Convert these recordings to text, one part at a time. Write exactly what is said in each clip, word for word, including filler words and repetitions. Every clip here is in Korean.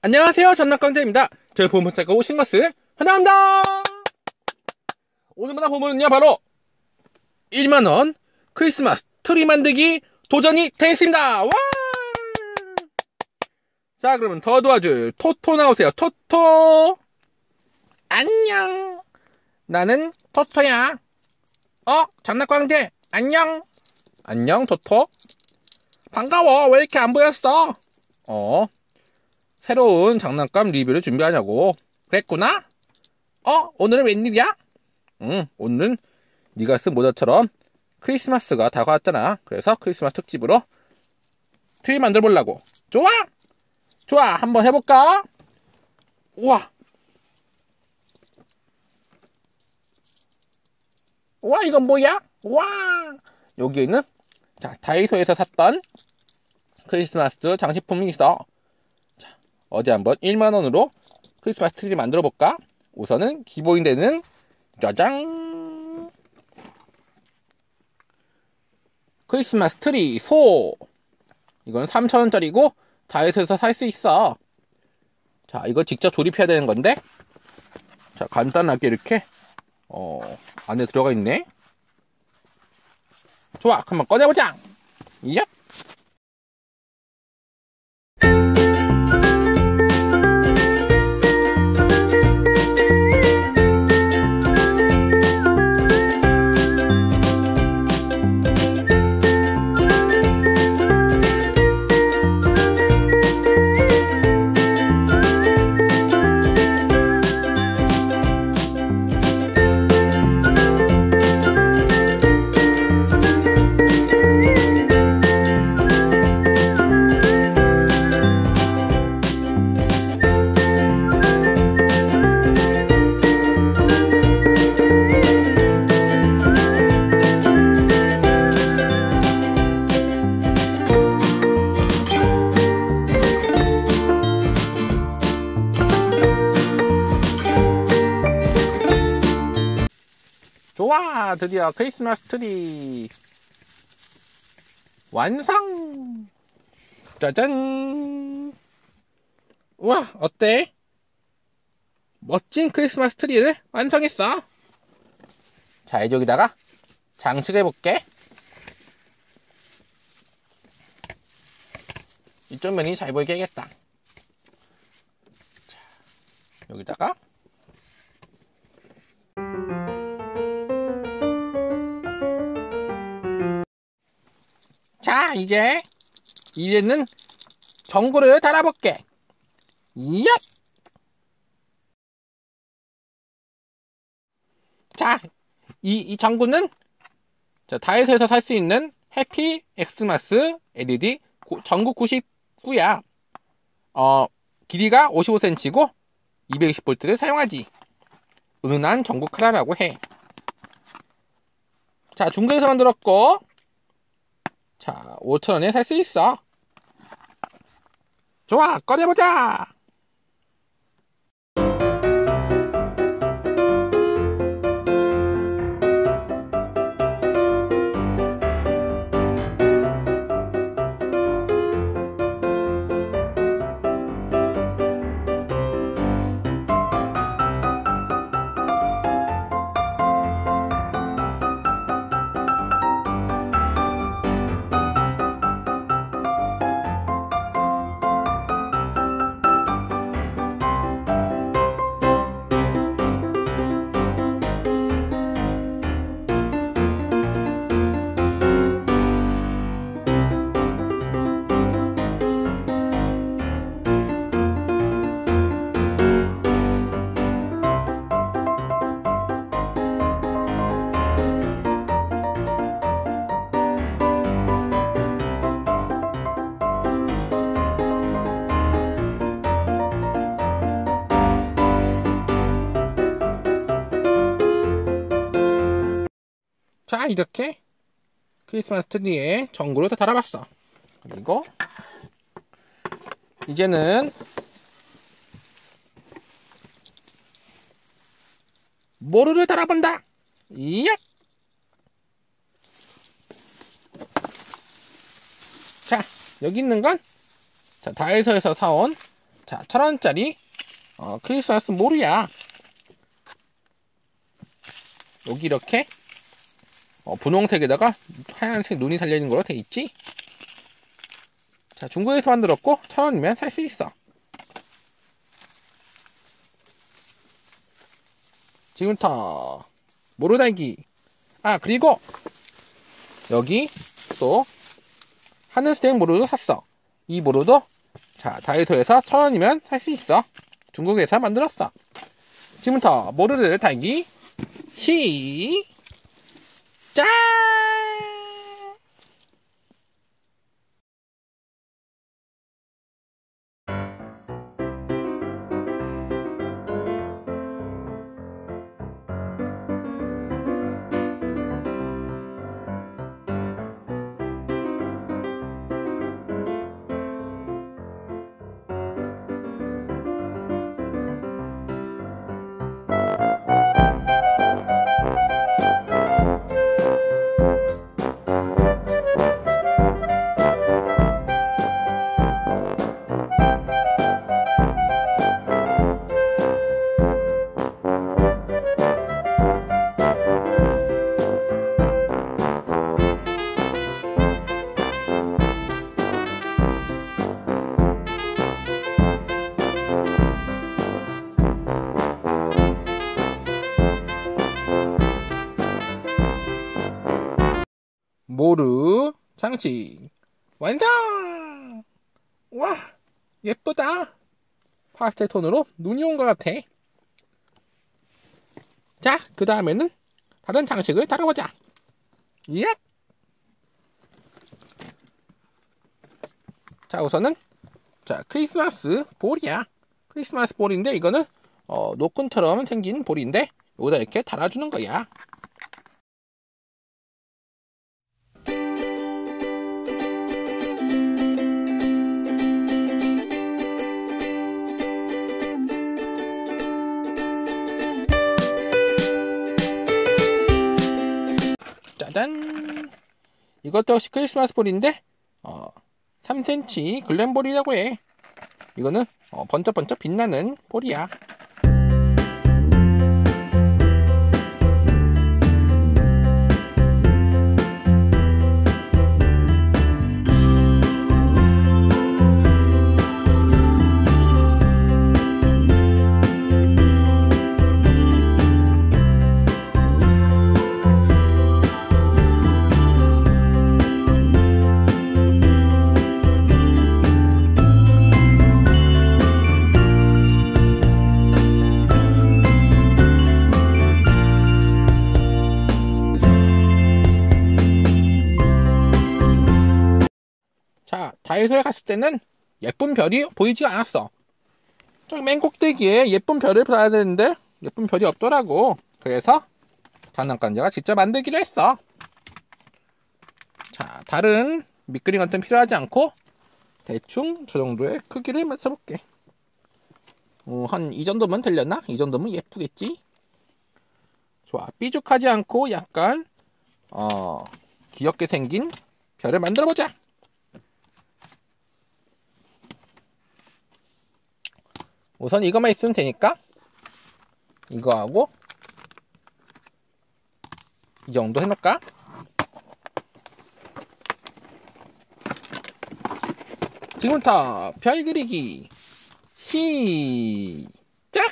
안녕하세요, 전락광자입니다. 저희 보물찾고 오신 것을 환영합니다. 오늘 만난 보물은요, 바로 일만 원 크리스마스 트리 만들기 도전이 되겠습니다. 와! 자, 그러면 더 도와줄 토토 나오세요. 토토. 안녕. 나는 토토야. 어, 전락광재. 안녕. 안녕, 토토. 반가워. 왜 이렇게 안 보였어? 어, 새로운 장난감 리뷰를 준비하냐고. 그랬구나? 어? 오늘은 웬일이야? 응, 오늘은 네가 쓴 모자처럼 크리스마스가 다가왔잖아. 그래서 크리스마스 특집으로 트리 만들어 보려고. 좋아? 좋아, 한번 해볼까? 우와. 우와, 이건 뭐야? 우와. 여기에는 자, 다이소에서 샀던 크리스마스 장식품이 있어. 자, 어디 한번 일만 원으로 크리스마스 트리를 만들어 볼까? 우선은 기본이 되는 짜잔! 크리스마스 트리 소. 이건 삼천 원짜리고 다이소에서 살 수 있어. 자, 이거 직접 조립해야 되는 건데, 자, 간단하게 이렇게 어, 안에 들어가 있네. 좋아, 한번 꺼내보자. 얍. 좋아, 드디어 크리스마스 트리 완성! 짜잔! 우와, 어때? 멋진 크리스마스 트리를 완성했어. 자, 이제 여기다가 장식해볼게. 이쪽 면이 잘 보이게 해야겠다. 자, 여기다가 자, 이제 이제는 전구를 달아볼게. 이야! 자, 이, 이 전구는 자, 다이소에서 살 수 있는 해피 엑스마스 엘이디 전구 구십구야. 어, 길이가 오십오 센티미터고 이백이십 볼트를 사용하지. 은은한 전구 카라라고 해. 자, 중국에서 만들었고, 자, 오천 원에 살 수 있어. 좋아, 꺼내보자. 자, 이렇게 크리스마스 트리에 전구를 다 달아봤어. 그리고 이제는 모루를 달아본다. 이야! 자, 여기 있는 건 자, 다이소에서 사온 자, 천 원짜리 어, 크리스마스 모루야. 여기 이렇게 어, 분홍색에다가 하얀색 눈이 달려있는 걸로 돼 있지? 자, 중국에서 만들었고 천 원이면 살 수 있어. 지금부터 모루달기. 아, 그리고 여기 또 하늘색 모루도 샀어. 이 모루도 자, 다이소에서 천 원이면 살 수 있어. 중국에서 만들었어. 지금부터 모루를 달기 시작! 모루 장식 완성! 와, 예쁘다. 파스텔 톤으로 눈이 온 것 같아. 자, 그 다음에는 다른 장식을 다뤄보자. 예! 자, 우선은 자, 크리스마스 볼이야. 크리스마스 볼인데 이거는 어, 노끈처럼 생긴 볼인데 여기다 이렇게 달아주는 거야. 짜잔! 이것도 역시 크리스마스 볼인데 어, 삼 센티미터 글램볼이라고 해. 이거는 어, 번쩍번쩍 빛나는 볼이야. 자, 다이소에 갔을 때는 예쁜 별이 보이지 않았어. 저기 맨 꼭대기에 예쁜 별을 봐야 되는데 예쁜 별이 없더라고. 그래서 장난감제가 직접 만들기로 했어. 자, 다른 밑그림 같은 필요하지 않고 대충 저 정도의 크기를 맞춰볼게. 어, 한 이 정도면 되려나? 이 정도면 예쁘겠지? 좋아, 삐죽하지 않고 약간 어, 귀엽게 생긴 별을 만들어보자. 우선 이것만 있으면 되니까 이거하고 이 정도 해놓을까? 지금부터 별 그리기 시작!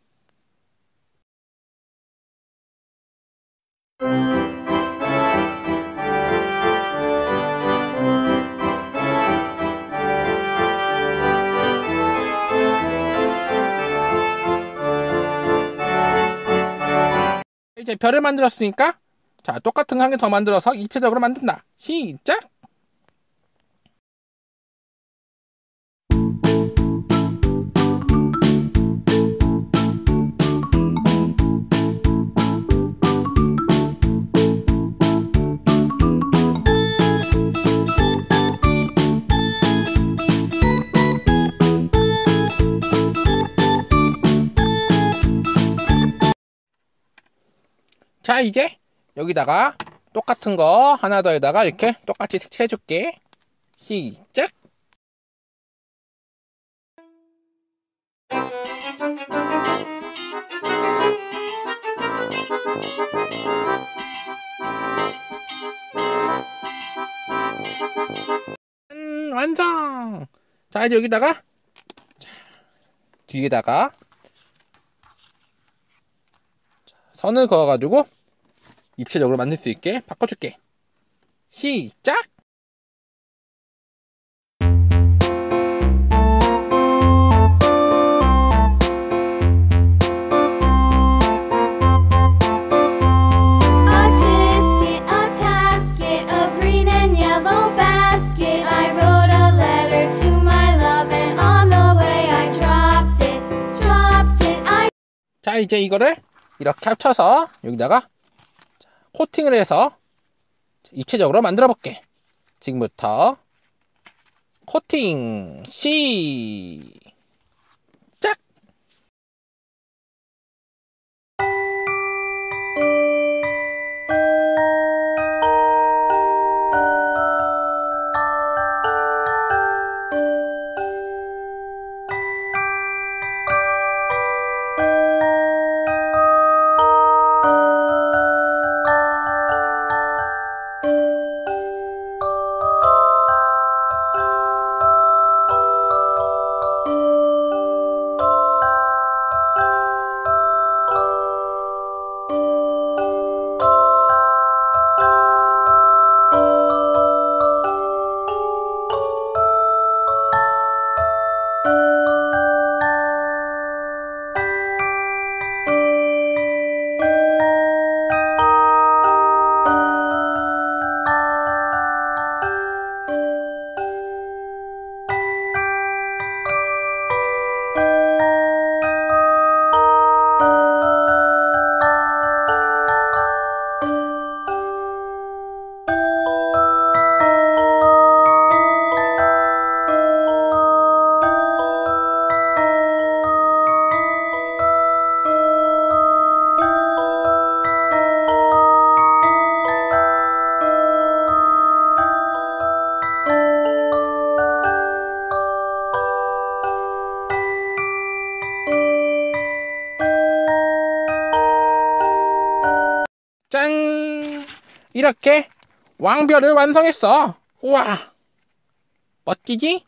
이제 별을 만들었으니까 자, 똑같은 거 한 개 더 만들어서 입체적으로 만든다. 시작! 자, 이제 여기다가 똑같은 거 하나 더에다가 이렇게 똑같이 색칠해 줄게. 시작! 음, 완성! 자, 이제 여기다가 자, 뒤에다가 선을 그어가지고 입체적으로 만들 수 있게 바꿔줄게. 시작! 자, 이제 이거를 이렇게 합쳐서 여기다가 코팅을 해서 입체적으로 만들어 볼게. 지금부터 코팅 시작! 짠! 이렇게 왕별을 완성했어. 우와! 멋지지?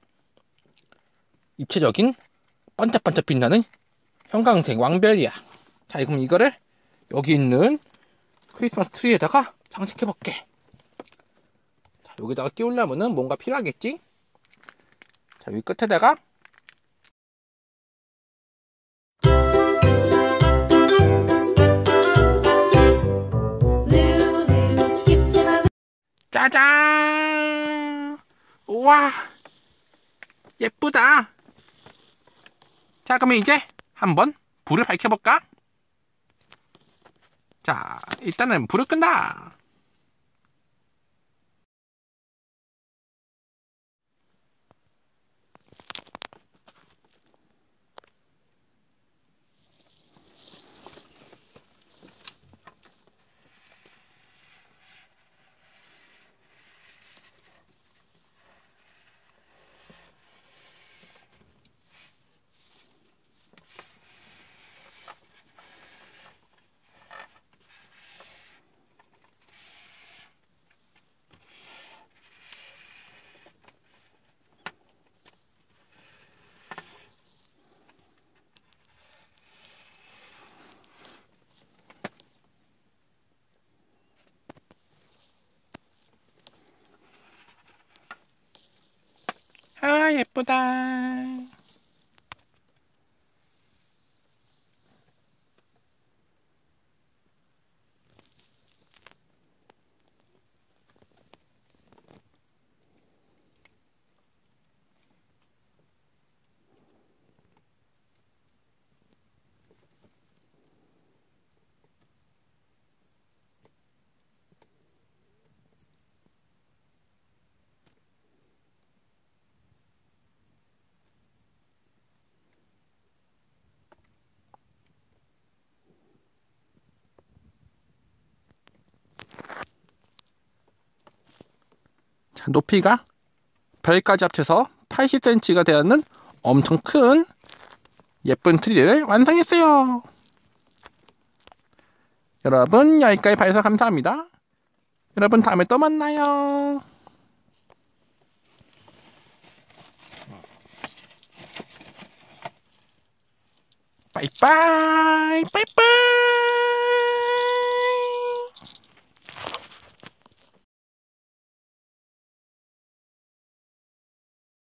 입체적인 반짝반짝 빛나는 형광색 왕별이야. 자, 그럼 이거를 여기 있는 크리스마스 트리에다가 장식해볼게. 자, 여기다가 끼우려면은 뭔가 필요하겠지? 자, 여기 끝에다가 짜잔! 우와! 예쁘다! 자, 그러면 이제 한번 불을 밝혀볼까? 자, 일단은 불을 끈다! 아, 예쁘다. 자, 높이가 별까지 합쳐서 팔십 센티미터가 되는 엄청 큰 예쁜 트리를 완성했어요. 여러분 여기까지 봐주셔서 감사합니다. 여러분 다음에 또 만나요. 빠이빠이 빠이빠이.